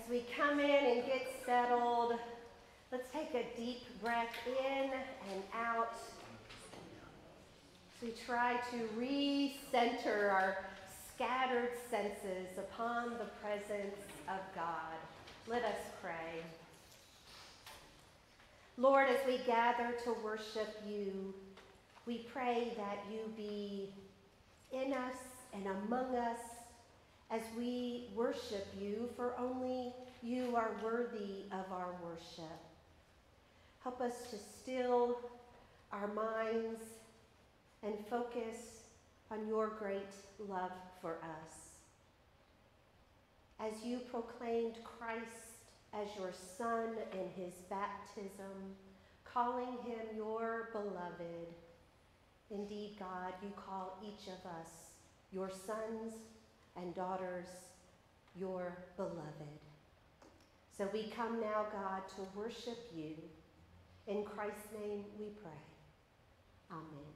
As we come in and get settled, let's take a deep breath in and out. As we try to recenter our scattered senses upon the presence of God. Let us pray. Lord, as we gather to worship you, we pray that you be in us and among us as we worship you, for only you are worthy of our worship. Help us to still our minds and focus on your great love for us. As you proclaimed Christ as your Son in his baptism, calling him your beloved, indeed, God, you call each of us your sons and daughters, your beloved. So we come now, God, to worship you. In Christ's name we pray. Amen.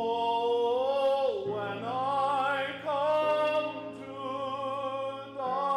Oh, when I come to die.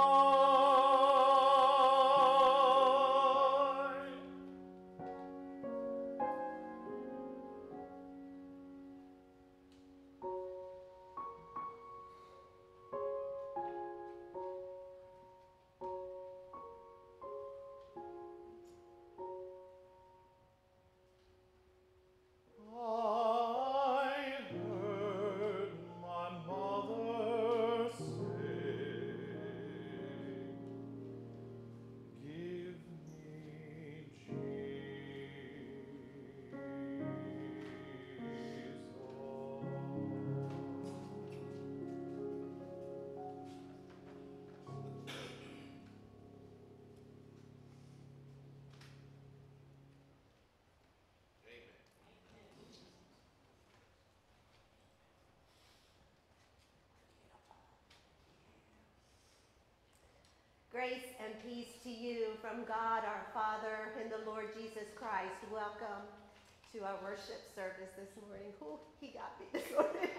peace to you from God our Father and the Lord Jesus Christ. Welcome to our worship service this morning. Ooh, he got me this morning.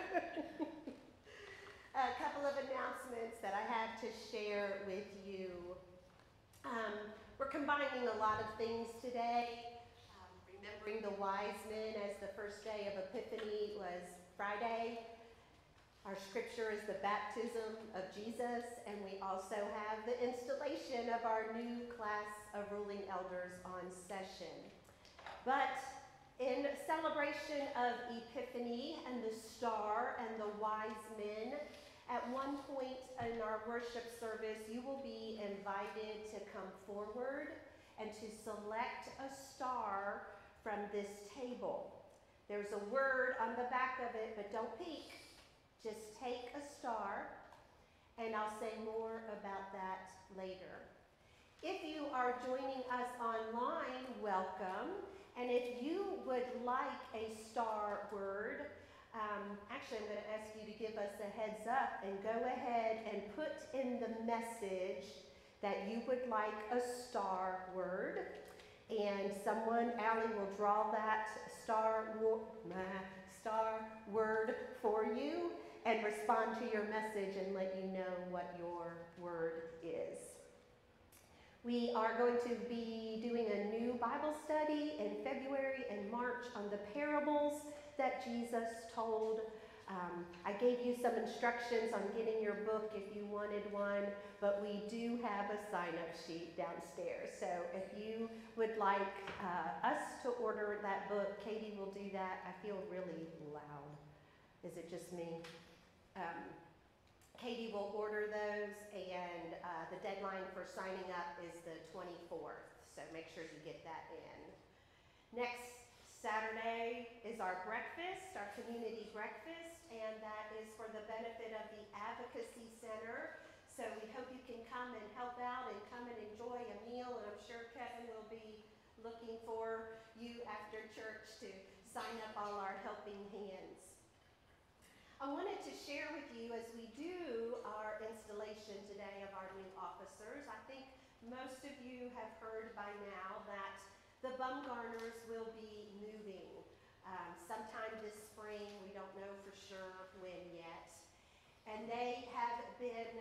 A couple of announcements that I have to share with you. We're combining a lot of things today. Remembering the wise men, as the first day of Epiphany was Friday. Our scripture is the baptism of Jesus, and we also have the installation of our new class of ruling elders on session. But in celebration of Epiphany and the star and the wise men, at one point in our worship service, you will be invited to come forward and to select a star from this table. There's a word on the back of it, but don't peek. Just take a star, and I'll say more about that later. If you are joining us online, welcome. And if you would like a star word, actually I'm going to ask you to give us a heads up and go ahead and put in the message that you would like a star word. And someone, Allie, will draw that star word for you and respond to your message and let you know what your word is. We are going to be doing a new Bible study in February and March on the parables that Jesus told. I gave you some instructions on getting your book if you wanted one, but we do have a sign-up sheet downstairs. So if you would like us to order that book, Katie will do that. I feel really loud. Is it just me? Katie will order those, and the deadline for signing up is the 24th, so make sure you get that in. Next Saturday is our breakfast, our community breakfast, and that is for the benefit of the Advocacy Center. So we hope you can come and help out and come and enjoy a meal, and I'm sure Kevin will be looking for you after church to sign up all our helping hands. I wanted to share with you as we do our installation today of our new officers. I think most of you have heard by now that the Bumgarners will be moving sometime this spring. We don't know for sure when yet. And they have been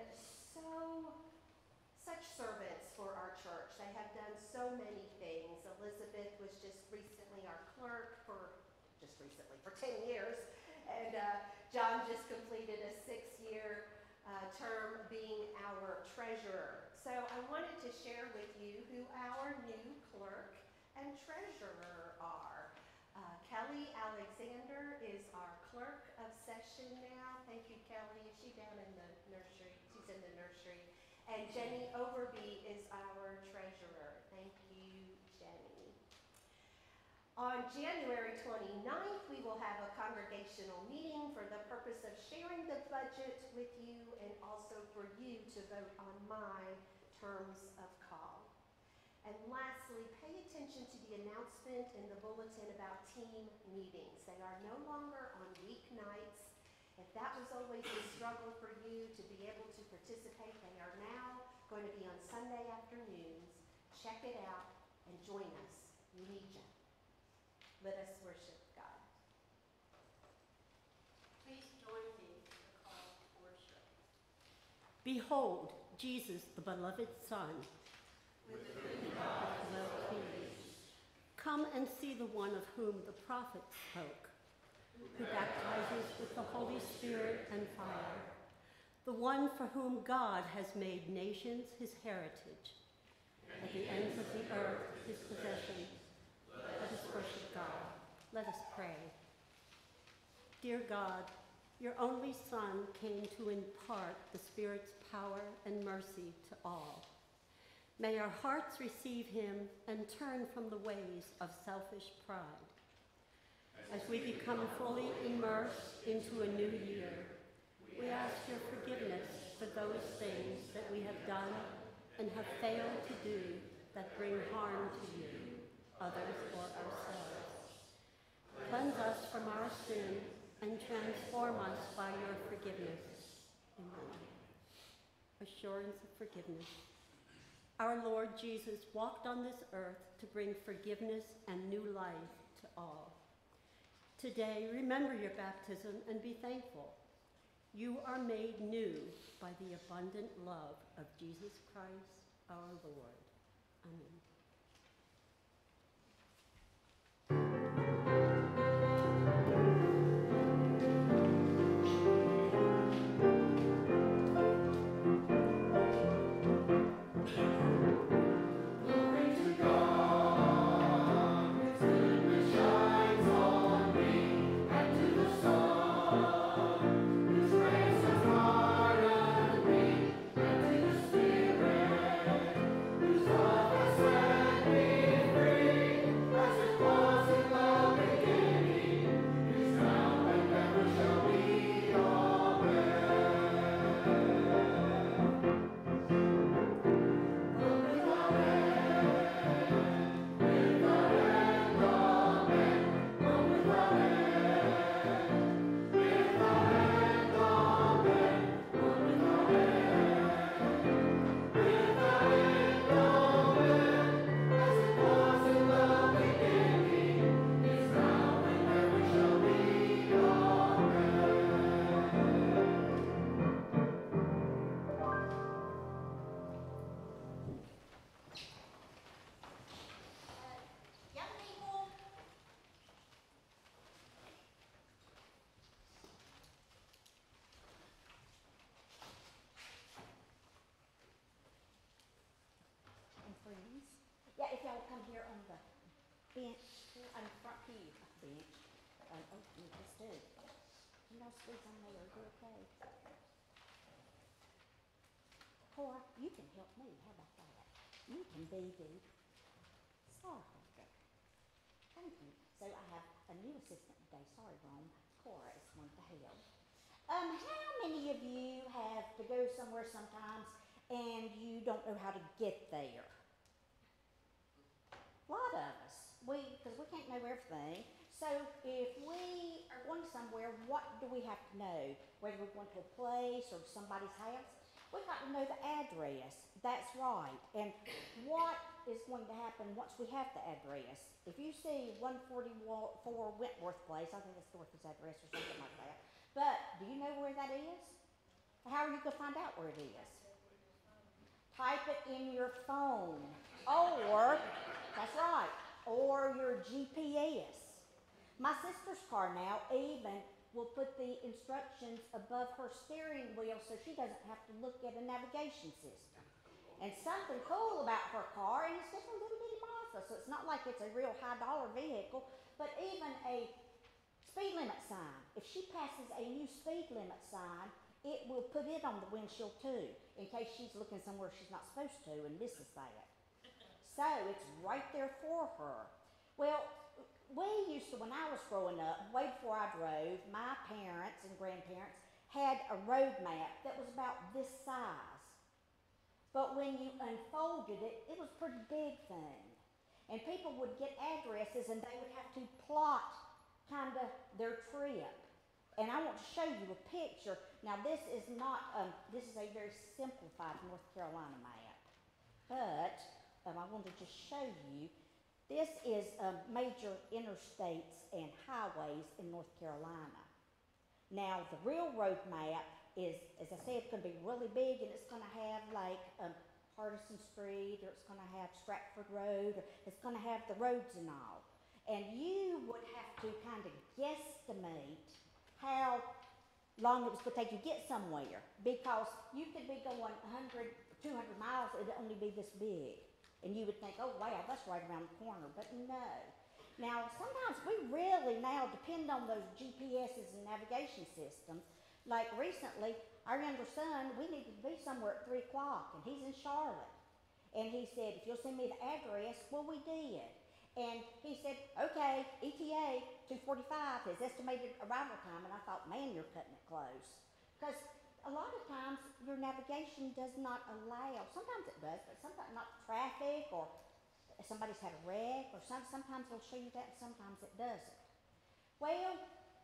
such servants for our church. They have done so many things. Elizabeth was just recently our clerk for 10 years. And John just completed a 6-year term being our treasurer. So I wanted to share with you who our new clerk and treasurer are. Kelly Alexander is our clerk of session now. Thank you, Kelly. Is she down in the nursery? She's in the nursery. And Jenny Overby is our treasurer. Thank you, Jenny. On January 29th, we will have a congregational meeting for the purpose of sharing the budget with you and also for you to vote on my terms of call. And lastly, pay attention to the announcement in the bulletin about team meetings. They are no longer on weeknights. If that was always a struggle for you to be able to participate, they are now going to be on Sunday afternoons. Check it out and join us. We need you. Let us worship God. Please join me in the call to worship. Behold, Jesus, the beloved Son. With whom God is well pleased. Come and see the one of whom the prophet spoke, who baptizes with the Holy Spirit and fire, the one for whom God has made nations his heritage, at the ends of the earth his possession. Let us worship God. Let us pray. Dear God, your only Son came to impart the Spirit's power and mercy to all. May our hearts receive him and turn from the ways of selfish pride. As we become fully immersed into a new year, we ask your forgiveness for those things that we have done and have failed to do that bring harm to you, others, or ourselves. Cleanse us from our sin and transform us by your forgiveness. Amen. Assurance of forgiveness. Our Lord Jesus walked on this earth to bring forgiveness and new life to all. Today, remember your baptism and be thankful. You are made new by the abundant love of Jesus Christ, our Lord. Amen. Yeah, if y'all come here on the bench, on the front pew bench, you just do. You know, squeeze on there, you're okay. Cora, you can help me, how about that? You can be the star holder. Thank you. So I have a new assistant today, sorry Rome, Cora is going to help. How many of you have to go somewhere sometimes and you don't know how to get there? A lot of us, because we can't know everything. So if we are going somewhere, what do we have to know? Whether we're going to a place or somebody's house, we've got to know the address. That's right. And what is going to happen once we have the address? If you see 144 Wentworth Place, I think that's Dorothy's address or something like that. But do you know where that is? How are you going to find out where it is? Type it in your phone. Or, that's right, or your GPS. My sister's car now even will put the instructions above her steering wheel so she doesn't have to look at a navigation system. And something cool about her car, and it's just a little bitty Mazda, so it's not like it's a real high-dollar vehicle, but even a speed limit sign. If she passes a new speed limit sign, it will put it on the windshield too, in case she's looking somewhere she's not supposed to and misses that. So it's right there for her. Well, we used to, when I was growing up, way before I drove, my parents and grandparents had a road map that was about this size. But when you unfolded it, it was a pretty big thing. And people would get addresses and they would have to plot kind of their trip. And I want to show you a picture. Now this is not, this is a very simplified North Carolina map. But I wanted to just show you, this is major interstates and highways in North Carolina. Now the real road map is, as I said, it's going to be really big, and it's going to have like Hardison Street, or it's going to have Stratford Road, or it's going to have the roads and all. And you would have to kind of guesstimate how long it was going to take you to get somewhere, because you could be going 100, 200 miles, it'd only be this big. And you would think, oh wow, that's right around the corner, but no. Now, sometimes we really now depend on those GPSs and navigation systems. Like recently, our younger son, we needed to be somewhere at 3 o'clock, and he's in Charlotte. And he said, if you'll send me the address, well, we did. And he said, okay, ETA 2:45, his estimated arrival time. And I thought, man, you're cutting it close. Because a lot of times your navigation does not allow, sometimes it does, but sometimes not traffic, or somebody's had a wreck, or sometimes it'll show you that, and sometimes it doesn't. Well,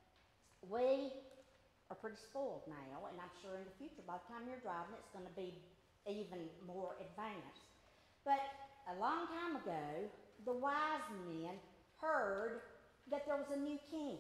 we are pretty spoiled now, and I'm sure in the future, by the time you're driving, it's going to be even more advanced. But a long time ago, the wise men heard that there was a new king.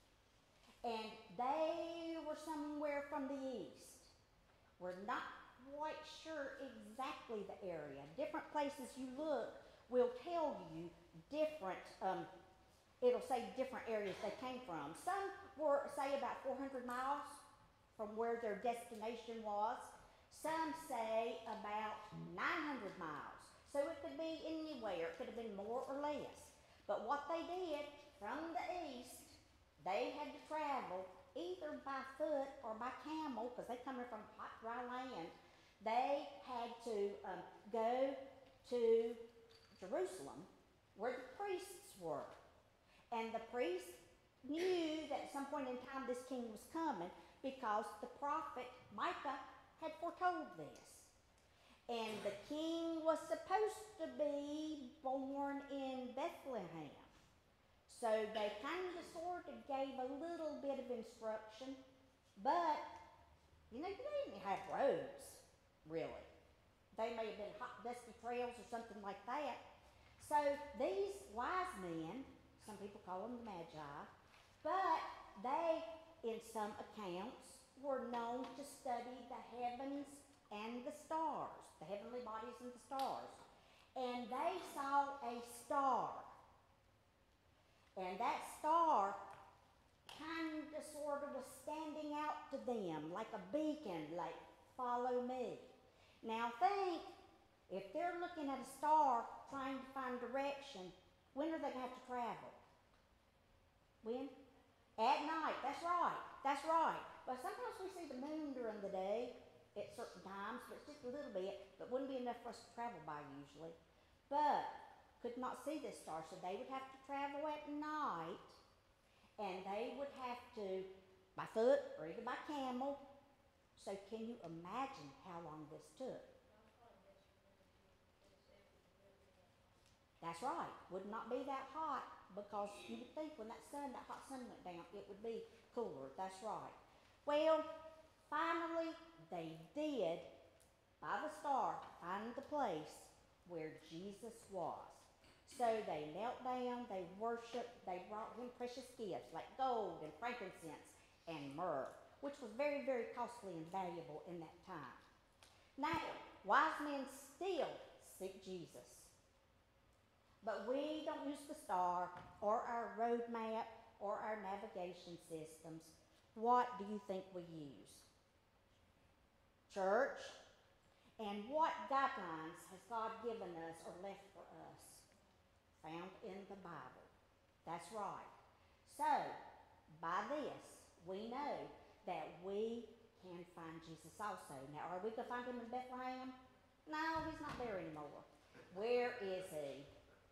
And they were somewhere from the east. We're not quite sure exactly the area. Different places you look will tell you different, it'll say different areas they came from. Some were, say, about 400 miles from where their destination was. Some say about 900 miles. So it could be anywhere. It could have been more or less. But what they did from the east, they had to travel either by foot or by camel, because they coming from hot, dry land. They had to go to Jerusalem, where the priests were. And the priests knew that at some point in time this king was coming, because the prophet Micah had foretold this. And the king was supposed to be born in Bethlehem. So they kind of sort of gave a little bit of instruction, but, you know, they didn't have roads, really. They may have been hot, dusty trails or something like that. So these wise men, some people call them the Magi, but they, in some accounts, were known to study the heavens and the stars, the heavenly bodies and the stars. And they saw a star. And that star kind of sort of was standing out to them like a beacon, like, follow me. Now think, if they're looking at a star trying to find direction, when are they going to have to travel? When? At night, that's right, that's right. But sometimes we see the moon during the day at certain times, but it's just a little bit, but wouldn't be enough for us to travel by usually. But could not see this star, so they would have to travel at night, and they would have to, by foot or even by camel. So can you imagine how long this took? That's right, would not be that hot, because you would think when that hot sun went down, it would be cooler. That's right. Well, finally they did, by the star, find the place where Jesus was. So they knelt down, they worshiped, they brought him precious gifts like gold and frankincense and myrrh, which was very, very costly and valuable in that time. Now, wise men still seek Jesus. But we don't use the star or our road map or our navigation systems. What do you think we use? Church. And what guidelines has God given us or left for us? Found in the Bible. That's right. So, by this, we know that we can find Jesus also. Now, are we going to find him in Bethlehem? No, he's not there anymore. Where is he?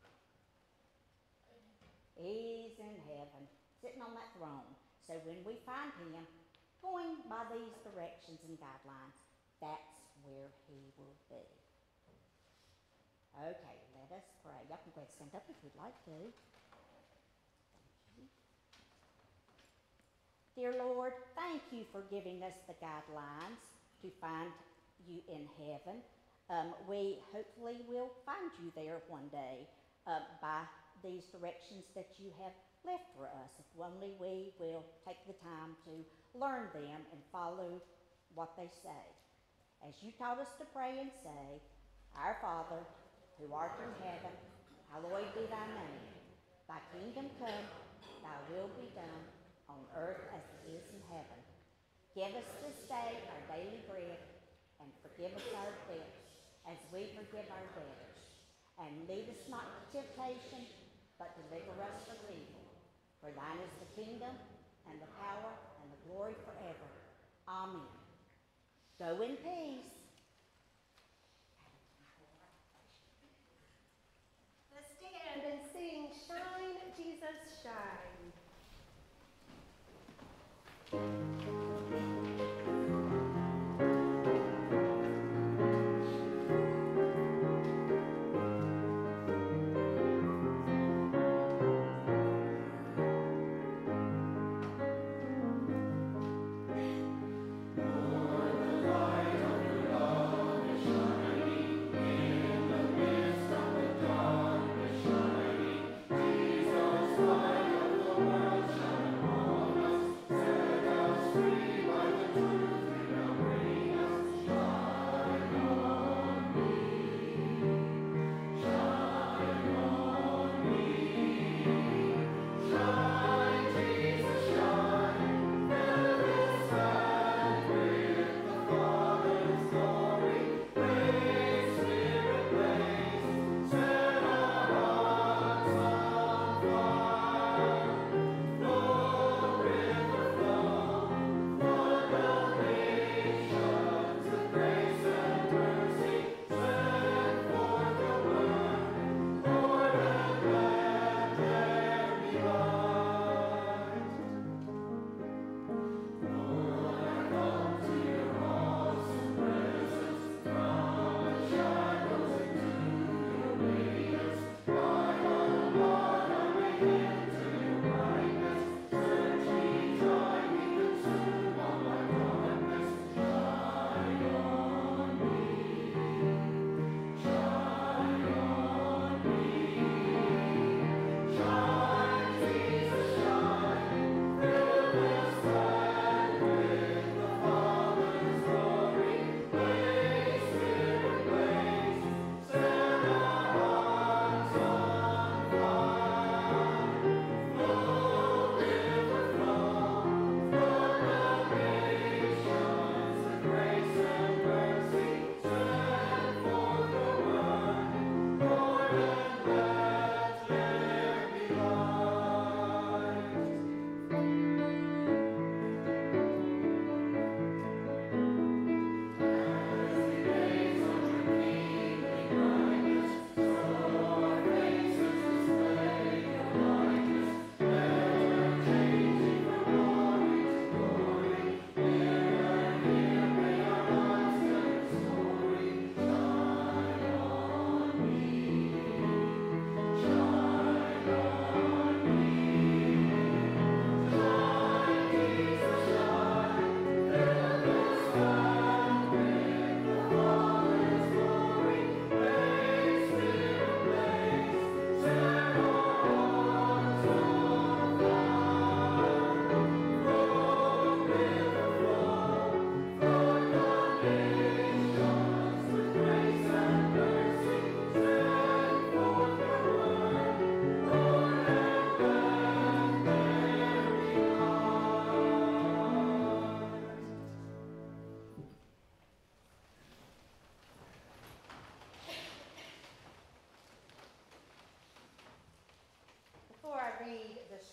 He's in heaven, sitting on that throne. So when we find him, going by these directions and guidelines, that's where he will be. Okay, let us pray. Y'all can go ahead and stand up if you'd like to. Dear Lord, thank you for giving us the guidelines to find you in heaven. We hopefully will find you there one day by these directions that you have left for us, if only we will take the time to learn them and follow what they say. As you taught us to pray and say, Our Father, who art in heaven, hallowed be thy name. Thy kingdom come, thy will be done, on earth as it is in heaven. Give us this day our daily bread, and forgive us our debts, as we forgive our debtors. And lead us not into temptation, but deliver us from evil. For thine is the kingdom, and the power, and the glory forever. Amen. Go in peace. Let's stand and sing, Shine, Jesus, Shine. Lord, the light of your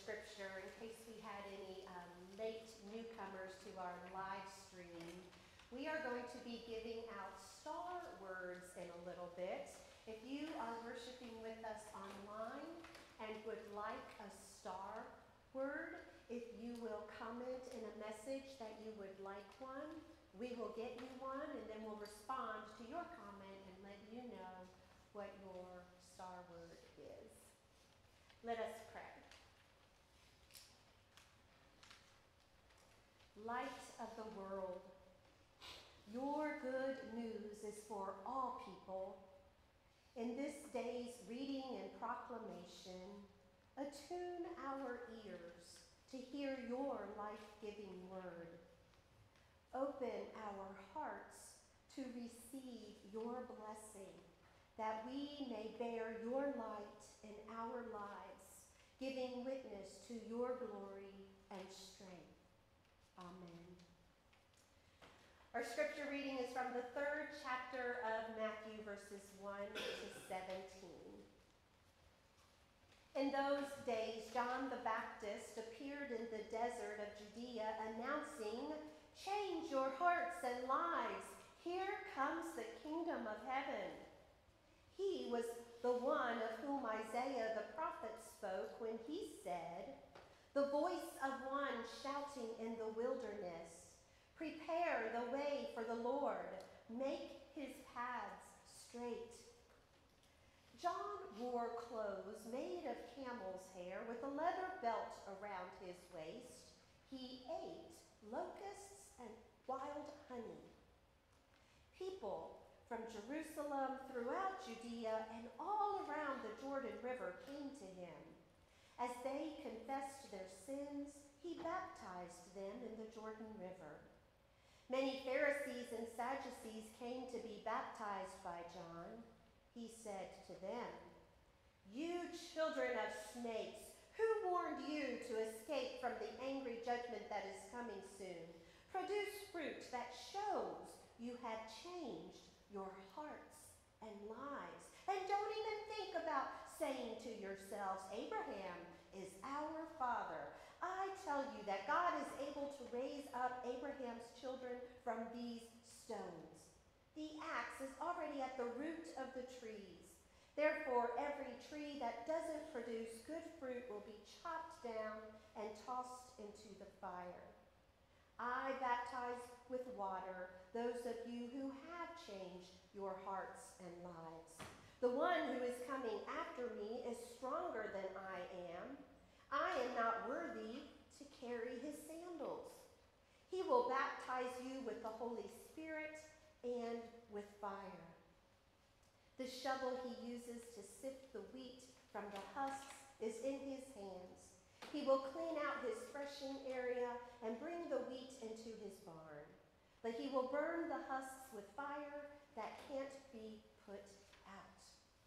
scripture in case we had any late newcomers to our live stream. We are going to be giving out star words in a little bit. If you are worshiping with us online and would like a star word, if you will comment in a message that you would like one, we will get you one and then we'll respond to your comment and let you know what your star word is. Let us pray. Light of the world, your good news is for all people. In this day's reading and proclamation, attune our ears to hear your life-giving word. Open our hearts to receive your blessing, that we may bear your light in our lives, giving witness to your glory and strength. Amen. Our scripture reading is from the 3rd chapter of Matthew, verses 1 to 17. In those days, John the Baptist appeared in the desert of Judea, announcing, "Change your hearts and lives. Here comes the kingdom of heaven." He was the one of whom Isaiah the prophet spoke when he said, "The voice of one shouting in the wilderness, prepare the way for the Lord, make his paths straight." John wore clothes made of camel's hair with a leather belt around his waist. He ate locusts and wild honey. People from Jerusalem, throughout Judea, and all around the Jordan River came to him. As they confessed their sins, he baptized them in the Jordan River. Many Pharisees and Sadducees came to be baptized by John. He said to them, "You children of snakes, who warned you to escape from the angry judgment that is coming soon? Produce fruit that shows you have changed your hearts and lives. And don't even think about saying to yourselves, 'Abraham is our father.' I tell you that God is able to raise up Abraham's children from these stones. The axe is already at the root of the trees. Therefore, every tree that doesn't produce good fruit will be chopped down and tossed into the fire. I baptize with water those of you who have changed your hearts and lives. The one who is coming after me is stronger than I am. I am not worthy to carry his sandals. He will baptize you with the Holy Spirit and with fire. The shovel he uses to sift the wheat from the husks is in his hands. He will clean out his threshing area and bring the wheat into his barn. But he will burn the husks with fire that can't be put out."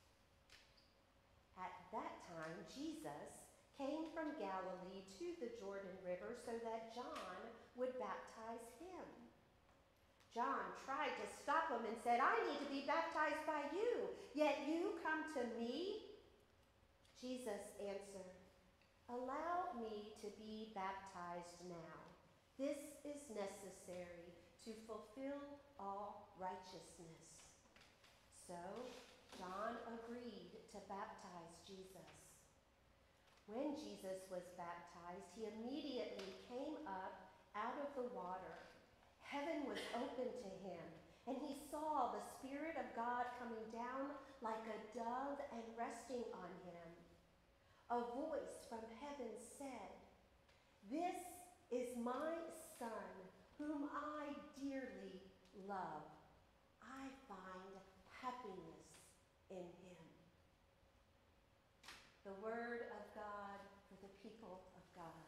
At that time, Jesus came from Galilee to the Jordan River so that John would baptize him. John tried to stop him and said, "I need to be baptized by you, yet you come to me?" Jesus answered, "Allow me to be baptized now. This is necessary to fulfill all righteousness." So John agreed to baptize Jesus. When Jesus was baptized, he immediately came up out of the water. Heaven was opened to him, and he saw the Spirit of God coming down like a dove and resting on him. A voice from heaven said, "This is my Son, whom I dearly love. I find happiness in him." The word of God for the people of God.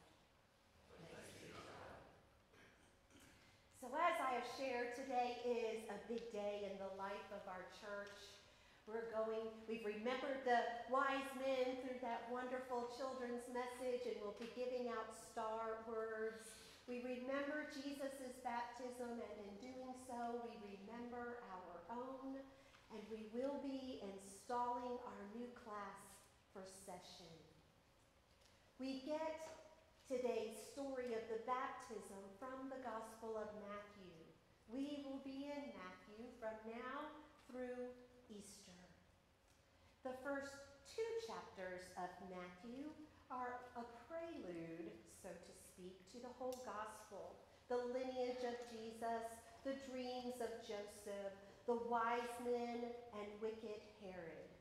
So as I have shared, today is a big day in the life of our church. We've remembered the wise men through that wonderful children's message, and we'll be giving out star words. We remember Jesus' baptism, and in doing so, we remember our own, and we will be installing our new class for session. We get today's story of the baptism from the Gospel of Matthew. We will be in Matthew from now through Easter. The first 2 chapters of Matthew are a prelude, so to speak, to the whole gospel. The lineage of Jesus, the dreams of Joseph, the wise men and wicked Herod.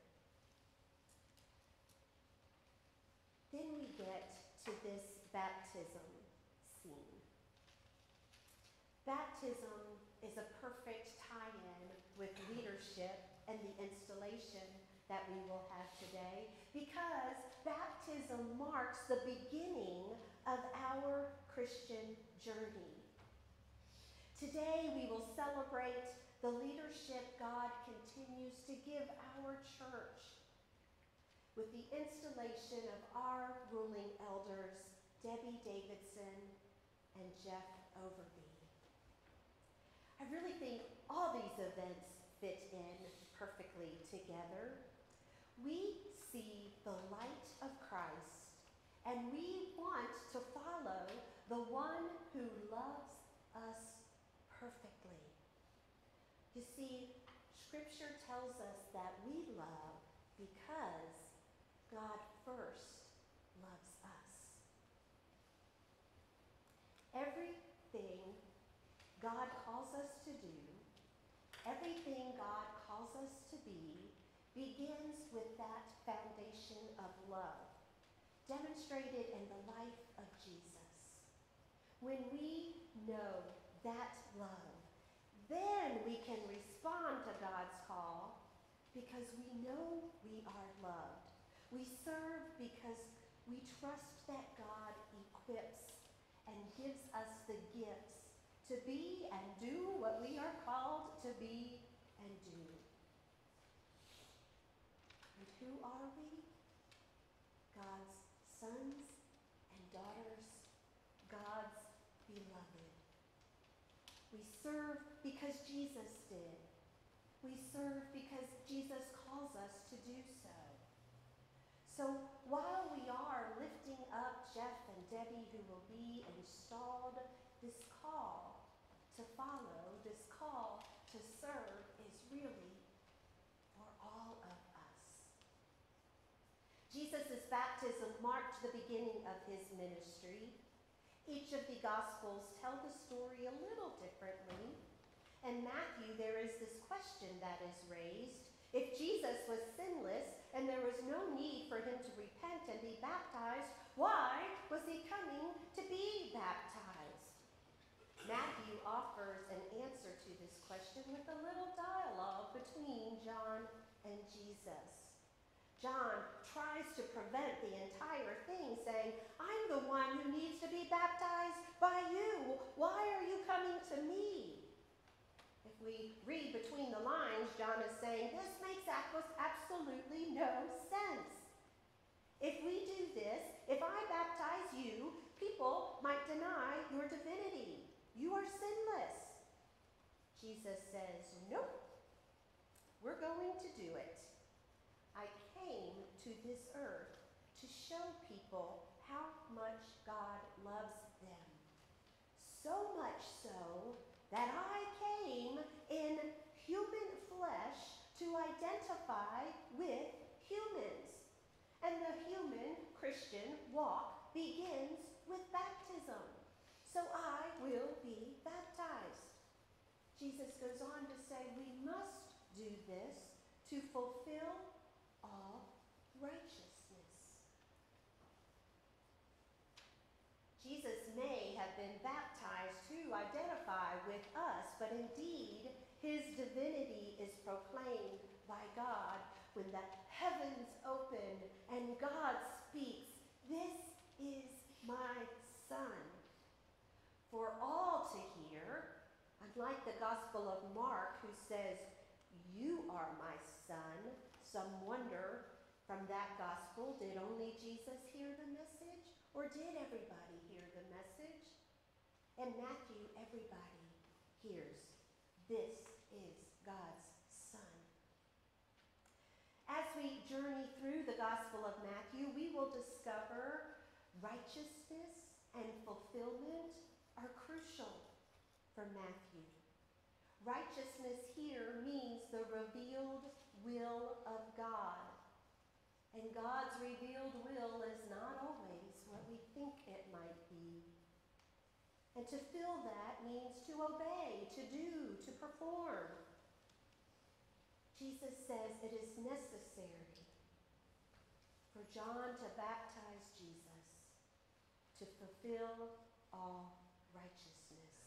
Then we get to this baptism scene. Baptism is a perfect tie-in with leadership and the installation that we will have today, because baptism marks the beginning of our Christian journey. Today we will celebrate the leadership God continues to give our church with the installation of our ruling elders, Debbie Davidson and Jeff Overby. I really think all these events fit in perfectly together. We see the light of Christ, and we want to follow the one who loves us perfectly. You see, Scripture tells us that we love because God first loves us. Everything God calls us to do, everything God calls us to be, begins with that foundation of love, demonstrated in the life of Jesus. When we know that love, then we can respond to God's call because we know we are loved. We serve because we trust that God equips and gives us the gifts to be and do what we are called to be and do. And who are we? God's sons and daughters, God's beloved. We serve because Jesus did. We serve because Jesus calls us to do so. So while we are lifting up Jeff and Debbie, who will be installed, this call to follow, this call to serve is really for all of us. Jesus' baptism marked the beginning of his ministry. Each of the Gospels tell the story a little differently. In Matthew, there is this question that is raised. If Jesus was sinless and there was no need for him to repent and be baptized, why was he coming to be baptized? Matthew offers an answer to this question with a little dialogue between John and Jesus. John tries to prevent the entire thing, saying, I'm the one who needs to be baptized by you. Why are you coming to me? If we read between the lines, John is saying, this makes absolutely no sense. If we do this, if I baptize you, people might deny your divinity. You are sinless. Jesus says, nope, we're going to do it. I came to this earth to show people how much God loves them. So much so that I came in human flesh to identify with humans. And the human Christian walk begins with baptism. So I will be baptized. Jesus goes on to say we must do this to fulfill all righteousness. Jesus may have been baptized to identify with us, but indeed his divinity is proclaimed by God when the heavens open and God speaks, "This is my Son." For all to hear, unlike the Gospel of Mark, who says, "You are my son," some wonder, from that gospel, did only Jesus hear the message? Or did everybody hear the message? In Matthew, everybody hears, "This is God's Son." As we journey through the Gospel of Matthew, we will discover righteousness and fulfillment are crucial for Matthew. Righteousness here means the revealed will of God. And God's revealed will is not always what we think it might be. And to feel that means to obey, to do, to perform. Jesus says it is necessary for John to baptize Jesus to fulfill all righteousness.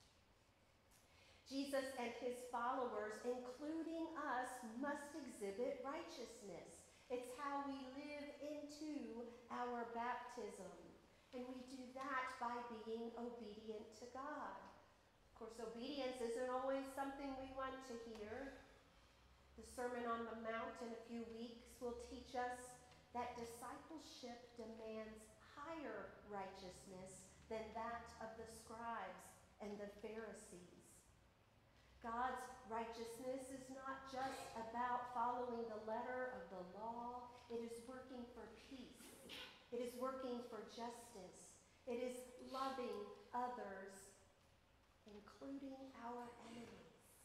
Jesus and his followers, including us, must exhibit righteousness. It's how we live into our baptism. And we do that by being obedient to God. Of course, obedience isn't always something we want to hear. The Sermon on the Mount in a few weeks will teach us that discipleship demands higher righteousness than that of the scribes and the Pharisees. God's righteousness is not just about following the letter of the law. It is working for peace. It is working for justice. It is loving others, including our enemies.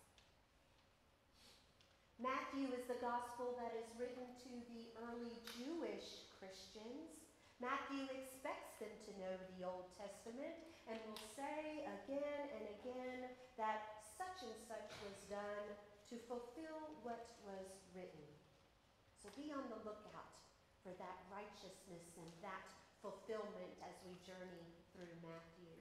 Matthew is the gospel that is written to the early Jewish Christians. Matthew expects them to know the Old Testament and will say again and again that such and such was done to fulfill what was written. So be on the lookout for that righteousness and that fulfillment as we journey through Matthew.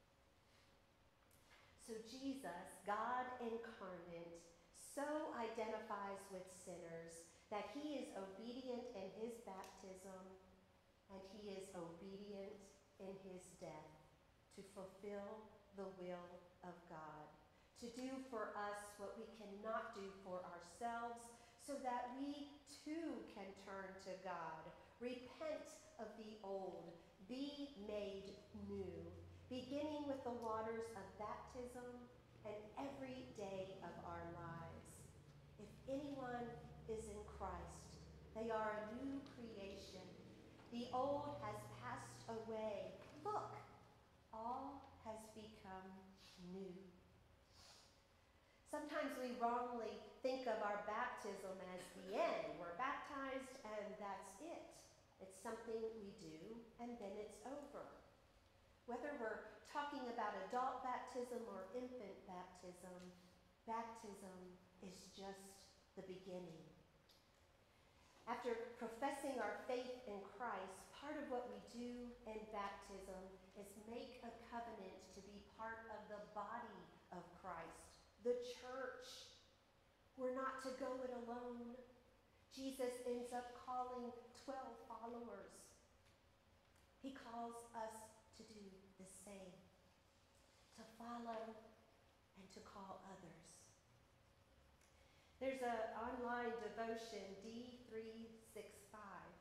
So Jesus, God incarnate, so identifies with sinners that he is obedient in his baptism and he is obedient in his death to fulfill the will of God, to do for us what we cannot do for ourselves, so that we too can turn to God, repent of the old, be made new, beginning with the waters of baptism and every day of our lives. If anyone is in Christ, they are a new creation. The old has passed away. Look, all has become new. Sometimes we wrongly think of our baptism as the end. We're baptized and that's it. It's something we do and then it's over. Whether we're talking about adult baptism or infant baptism, baptism is just the beginning. After professing our faith in Christ, part of what we do in baptism is make a covenant to be part of the body of Christ, the church. We're not to go it alone. Jesus ends up calling 12 followers. He calls us to do the same, to follow and to call others. There's an online devotion, D365.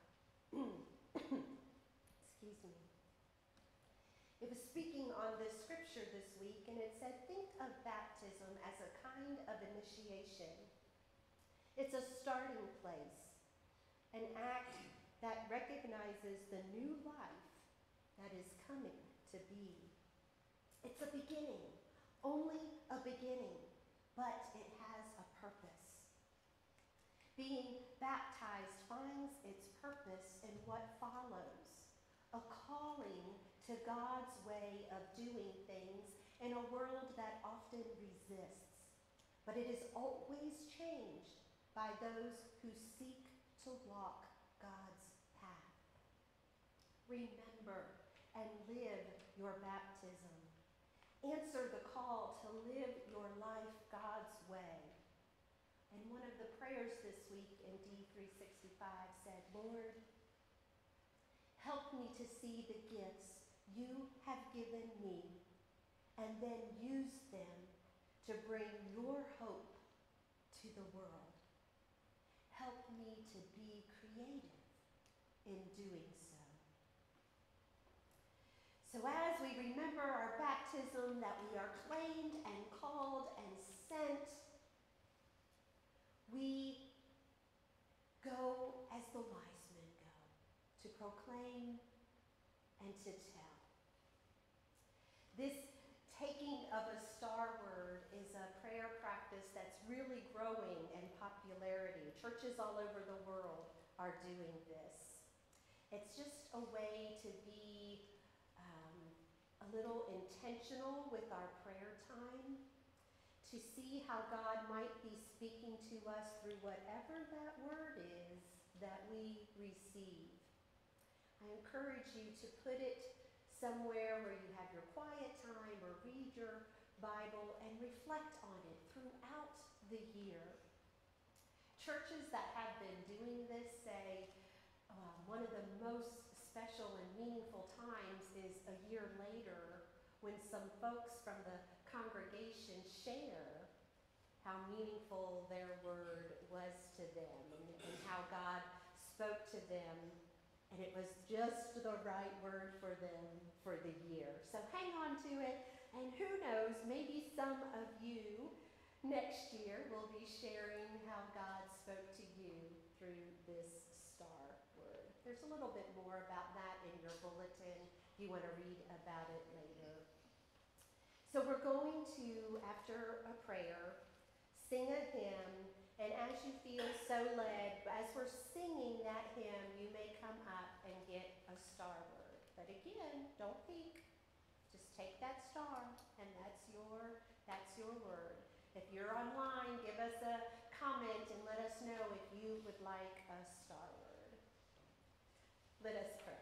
Excuse me. It was speaking on this scripture this week, and it said, think of baptism as a kind of initiation. It's a starting place, an act that recognizes the new life that is coming to be. It's a beginning, only a beginning, but it has a purpose. Being baptized finds its purpose in what follows, a calling to God's way of doing things in a world that often resists, but it is always changed by those who seek to walk God's path. Remember and live your baptism. Answer the call to live your life God's way. And one of the prayers this week in D365 said, Lord, help me to see the gifts you have given me and then use them to bring your hope to the world. Help me to be creative in doing so. So as we remember our baptism, that we are claimed and called and sent, we go as the wise men go, to proclaim and to tell. This taking of a star word is a prayer practice that's really growing in popularity. Churches all over the world are doing this. It's just a way to be a little intentional with our prayer time, to see how God might be speaking to us through whatever that word is that we receive. I encourage you to put it somewhere where you have your quiet time or read your Bible and reflect on it throughout the year. Churches that have been doing this say one of the most special and meaningful times is a year later when some folks from the congregation share how meaningful their word was to them and how God spoke to them, and it was just the right word for them for the year. So hang on to it, and who knows, maybe some of you next year will be sharing how God spoke to you through this star word. There's a little bit more about that in your bulletin. You want to read about it later. So we're going to, after a prayer, sing a hymn, and as you feel so led, as we're singing that hymn, you may come up and get a star word. But again, don't peek. Just take that star, and that's your word. If you're online, give us a comment and let us know if you would like a star word. Let us pray.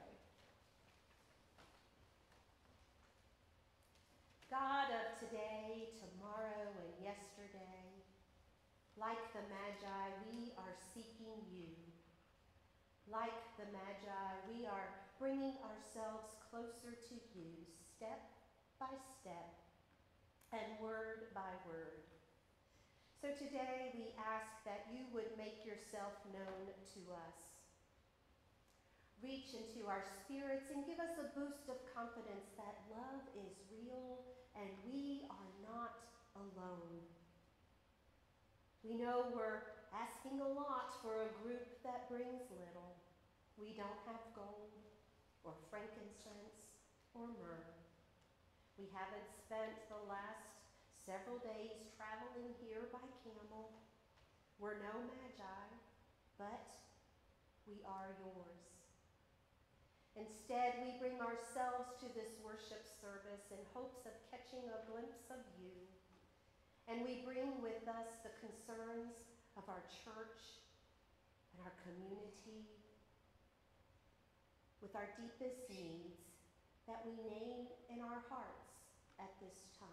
God of today, tomorrow, and yesterday, like the Magi, we are seeking you. Like the Magi, we are bringing ourselves closer to you, step by step and word by word. So today we ask that you would make yourself known to us. Reach into our spirits and give us a boost of confidence that love is real and we are not alone. We know we're asking a lot for a group that brings little. We don't have gold or frankincense or myrrh. We haven't spent the last several days traveling here by camel. We're no Magi, but we are yours. Instead, we bring ourselves to this worship service in hopes of catching a glimpse of you. And we bring with us the concerns of our church and our community, with our deepest needs that we name in our hearts at this time.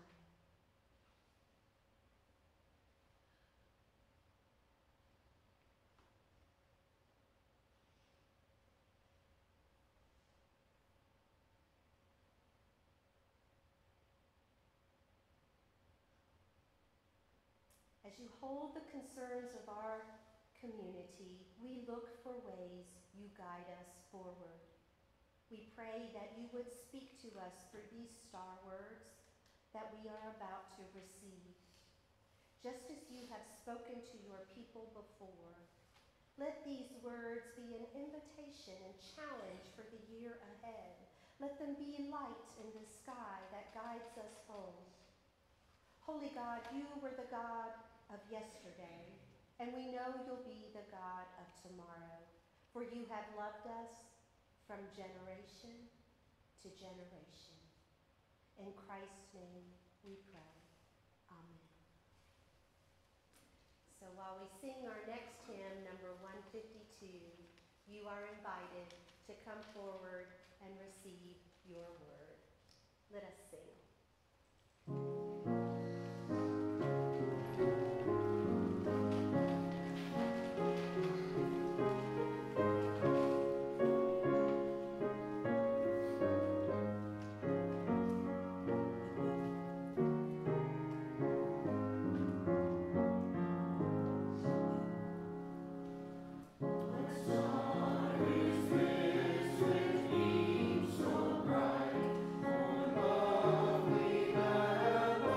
As you hold the concerns of our community, we look for ways you guide us forward. We pray that you would speak to us through these star words that we are about to receive. Just as you have spoken to your people before, let these words be an invitation and challenge for the year ahead. Let them be light in the sky that guides us home. Holy God, you were the God of yesterday, and we know you'll be the God of tomorrow, for you have loved us from generation to generation. In Christ's name we pray. Amen. So while we sing our next hymn, number 152, you are invited to come forward and receive your word. Let us sing. Bright, for love we have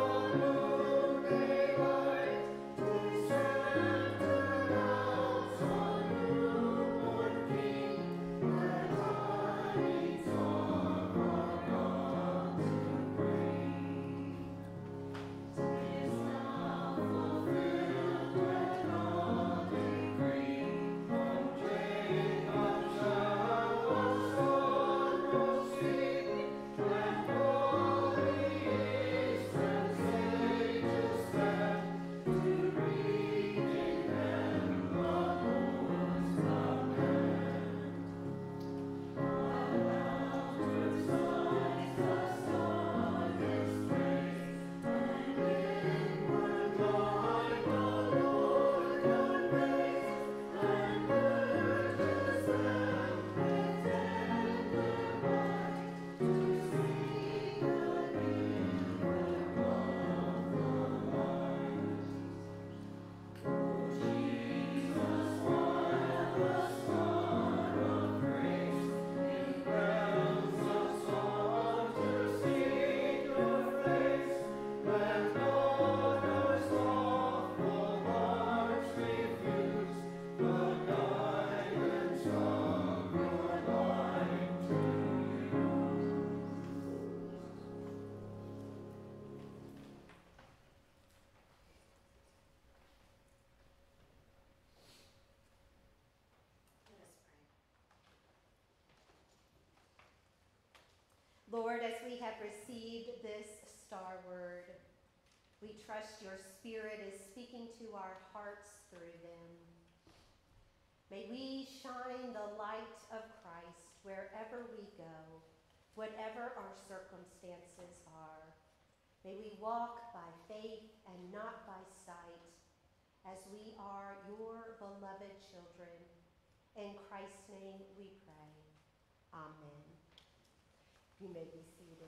Lord, as we have received this star word, we trust your Spirit is speaking to our hearts through them. May we shine the light of Christ wherever we go, whatever our circumstances are. May we walk by faith and not by sight, as we are your beloved children. In Christ's name we pray. Amen. You may be seated.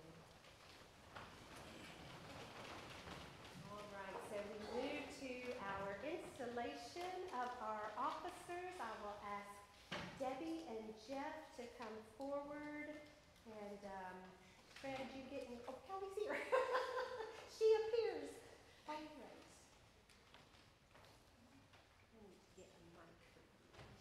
All right, so we move to our installation of our officers. I will ask Debbie and Jeff to come forward. And Fred, you getting, oh, Kelly's here. She appears. All right. I need to get a mic for you.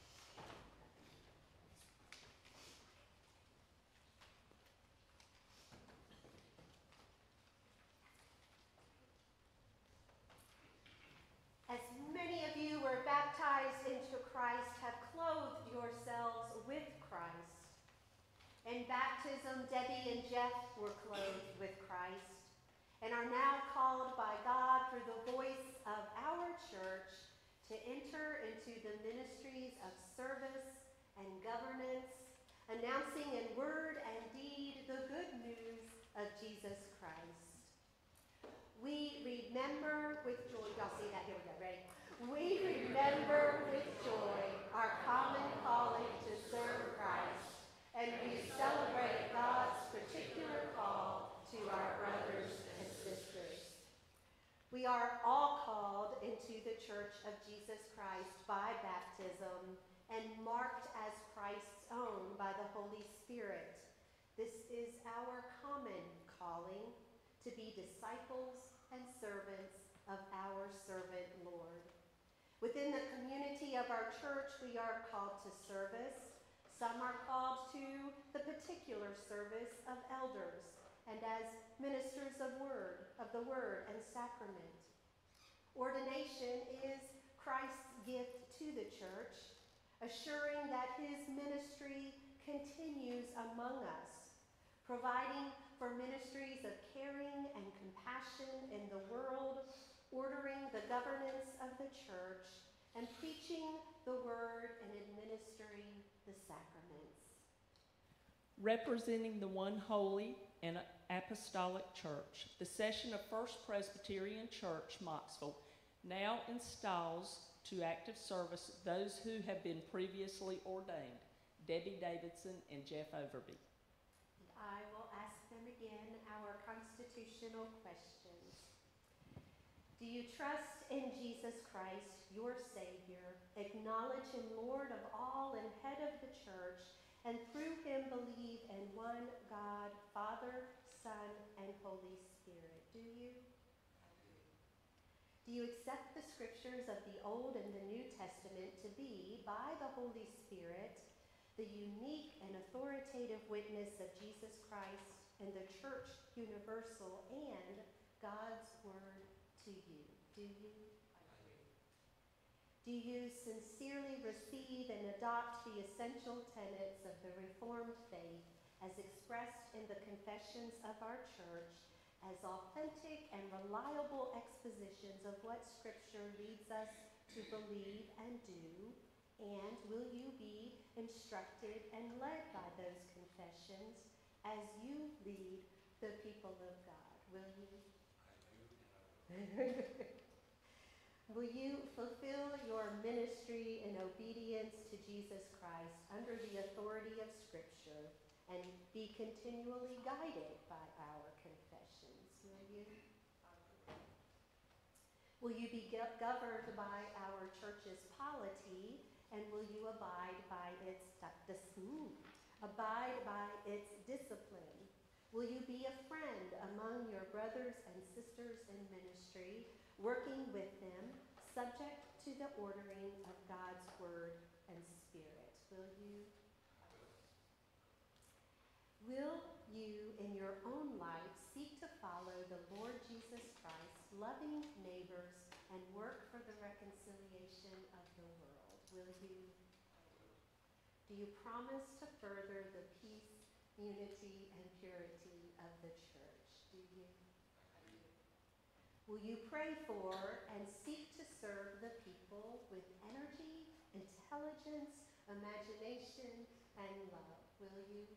As many of you were baptized into Christ, have clothed yourselves with Christ. In baptism, Debbie and Jeff were clothed with Christ and are now called by God through the voice of our church to enter into the ministries of service and governance, announcing in word and deed the good news of Jesus Christ. We remember with joy, y'all see that? Here we go, ready? We remember with joy our common calling to serve Christ, and we celebrate God's particular call to our brothers and sisters. We are all called into the Church of Jesus Christ by baptism and marked as Christ's own by the Holy Spirit. This is our common calling to be disciples and servants of our servant Lord. Within the community of our church, we are called to service. Some are called to the particular service of elders and as ministers of the word and sacrament. Ordination is Christ's gift to the church, assuring that his ministry continues among us, providing for ministries of caring and compassion in the world, ordering the governance of the church, and preaching the word and administering the sacraments. Representing the one holy and apostolic church, the session of First Presbyterian Church, Mocksville, now installs to active service those who have been previously ordained, Debbie Davidson and Jeff Overby. And I will ask them again our constitutional questions. Do you trust in Jesus Christ, your Savior, acknowledge him Lord of all and head of the church, and through him believe in one God, Father, Son, and Holy Spirit? Do you? Do you accept the scriptures of the Old and the New Testament to be, by the Holy Spirit, the unique and authoritative witness of Jesus Christ and the Church universal and God's word to you? Do you? Do you sincerely receive and adopt the essential tenets of the Reformed faith as expressed in the confessions of our church as authentic and reliable expositions of what Scripture leads us to believe and do? And will you be instructed and led by those confessions as you lead the people of God? Will you? Will you fulfill your ministry in obedience to Jesus Christ under the authority of Scripture and be continually guided by our confessions? Will you? Will you be governed by our church's polity, and will you abide by its discipline? Will you be a friend among your brothers and sisters in ministry, working with them, subject to the ordering of God's word and spirit? Will you? Will you, in your own life, seek to follow the Lord Jesus Christ, loving neighbors, and work for the reconciliation of the world? Will you? Do you promise to further the peace unity, and purity of the church. Do you? Will you pray for and seek to serve the people with energy, intelligence, imagination, and love? Will you?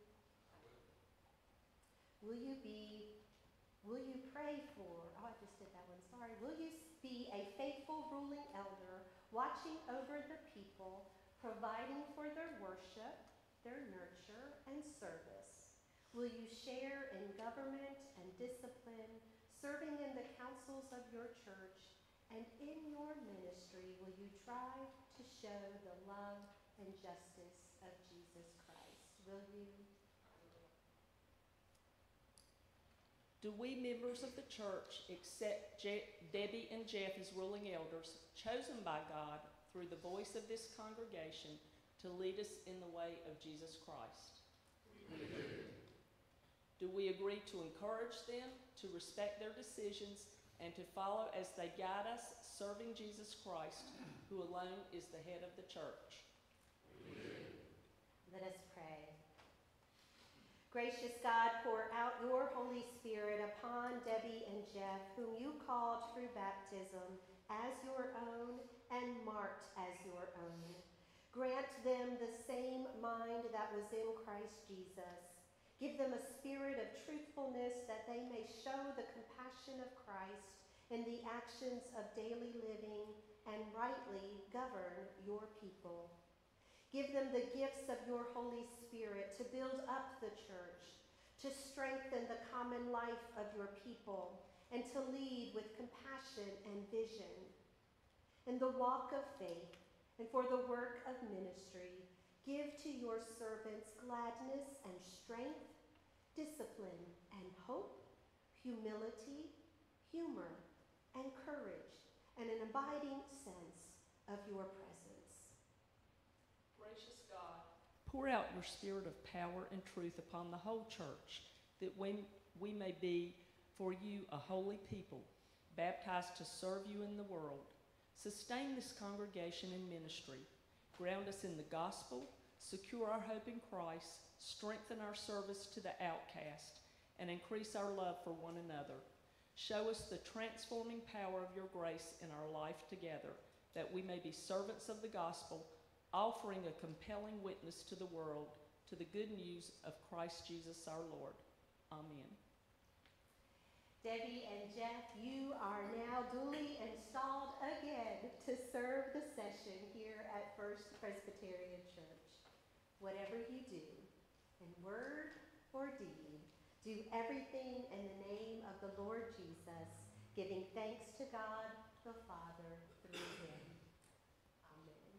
Will you pray for, I just did that one, sorry. Will you be a faithful ruling elder, watching over the people, providing for their worship, their nurture, and service? Will you share in government and discipline, serving in the councils of your church, and in your ministry will you try to show the love and justice of Jesus Christ? Will you? Do we members of the church accept Debbie and Jeff as ruling elders, chosen by God through the voice of this congregation to lead us in the way of Jesus Christ? We do. Do we agree to encourage them, to respect their decisions, and to follow as they guide us, serving Jesus Christ, who alone is the head of the church? We do. Let us pray. Gracious God, pour out your Holy Spirit upon Debbie and Jeff, whom you called through baptism as your own and marked as your own. Grant them the same mind that was in Christ Jesus. Give them a spirit of truthfulness that they may show the compassion of Christ in the actions of daily living and rightly govern your people. Give them the gifts of your Holy Spirit to build up the church, to strengthen the common life of your people, and to lead with compassion and vision. In the walk of faith and for the work of ministry, give to your servants gladness and strength, discipline and hope, humility, humor, and courage, and an abiding sense of your presence. Gracious God, pour out your spirit of power and truth upon the whole church, that we may be for you a holy people, baptized to serve you in the world. Sustain this congregation in ministry. Ground us in the gospel, secure our hope in Christ, strengthen our service to the outcast, and increase our love for one another. Show us the transforming power of your grace in our life together, that we may be servants of the gospel, offering a compelling witness to the world, to the good news of Christ Jesus our Lord. Amen. Debbie and Jeff, you are now duly installed again to serve the session here at First Presbyterian Church. Whatever you do, in word or deed, do everything in the name of the Lord Jesus, giving thanks to God the Father through him. Amen.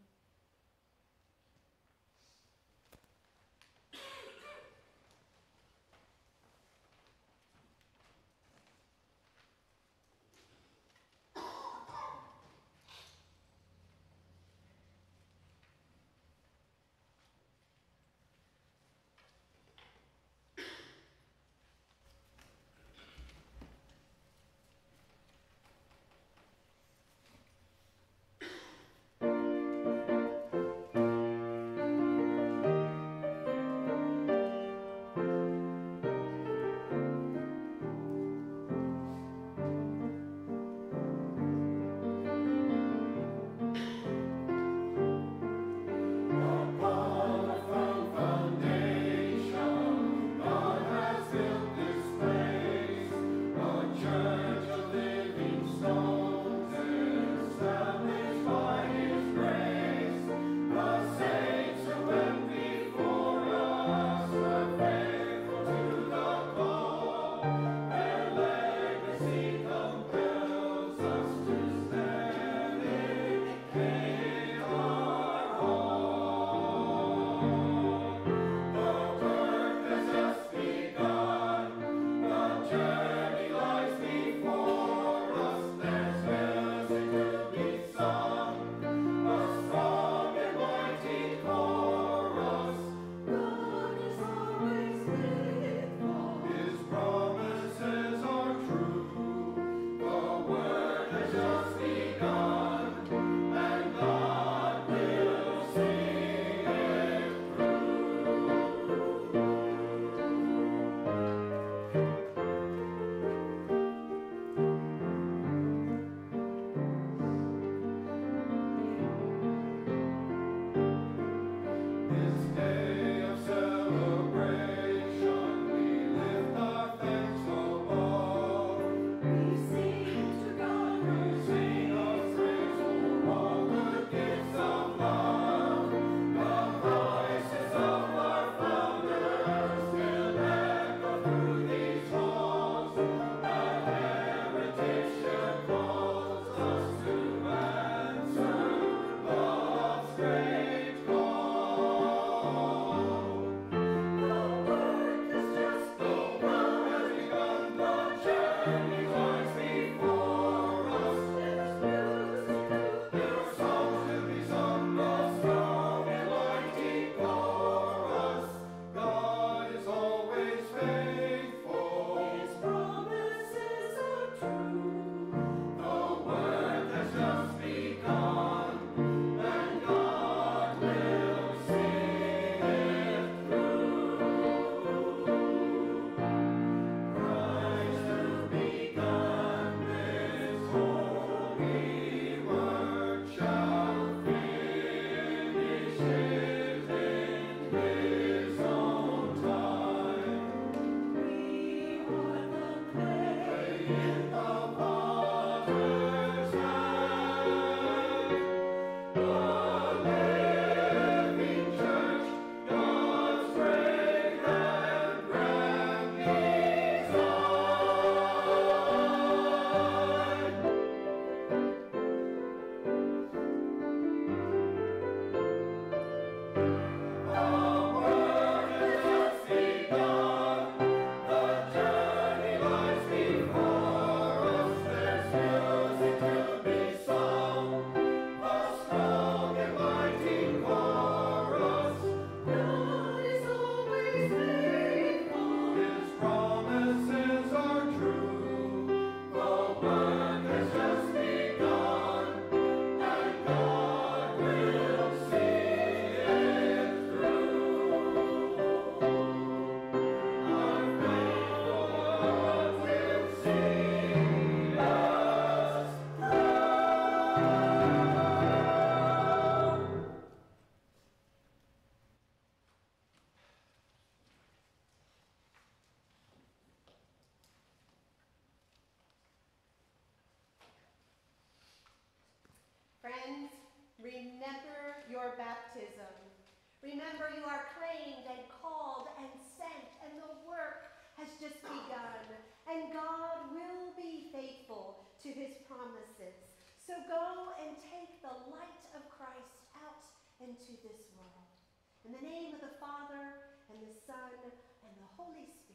remember your baptism. Remember you are claimed and called and sent, and the work has just begun. And God will be faithful to his promises. So go and take the light of Christ out into this world. In the name of the Father, and the Son, and the Holy Spirit.